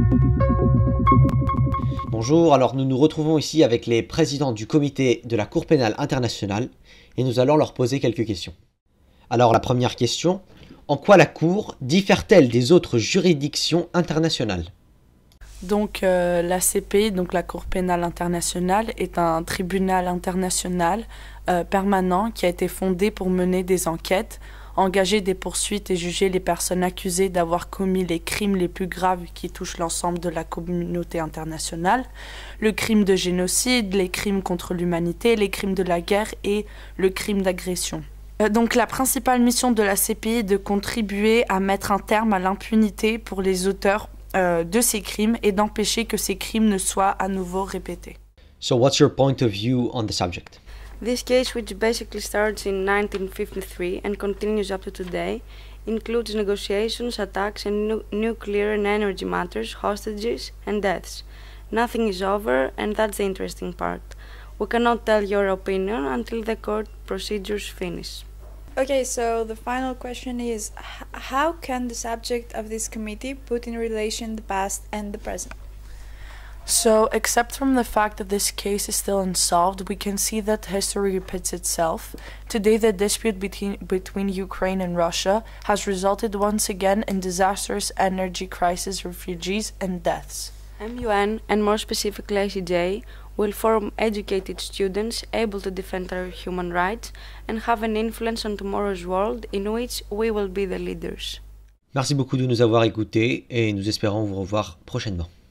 Bonjour, alors nous nous retrouvons ici avec les présidents du comité de la Cour pénale internationale et nous allons leur poser quelques questions. Alors la première question, en quoi la Cour diffère-t-elle des autres juridictions internationales? Donc la CPI, donc la Cour pénale internationale, est un tribunal international permanent qui a été fondé pour mener des enquêtes, engager des poursuites et juger les personnes accusées d'avoir commis les crimes les plus graves qui touchent l'ensemble de la communauté internationale, le crime de génocide, les crimes contre l'humanité, les crimes de la guerre et le crime d'agression. Donc la principale mission de la CPI est de contribuer à mettre un terme à l'impunité pour les auteurs de ces crimes et d'empêcher que ces crimes ne soient à nouveau répétés. So what's your point of view on the subject? This case, which basically starts in 1953 and continues up to today, includes negotiations, attacks and nuclear and energy matters, hostages and deaths. Nothing is over, and that's the interesting part. We cannot tell your opinion until the court procedures finish. Okay, so the final question is, how can the subject of this committee put in relation the past and the present? So, except from the fact that this case is still unsolved, we can see that history repeats itself. Today, the dispute between Ukraine and Russia has resulted once again in disastrous energy crisis, refugees, and deaths. MUN, and more specifically ICJ, will form educated students able to defend our human rights and have an influence on tomorrow's world in which we will be the leaders. Merci beaucoup de nous avoir écoutés et nous espérons vous revoir prochainement.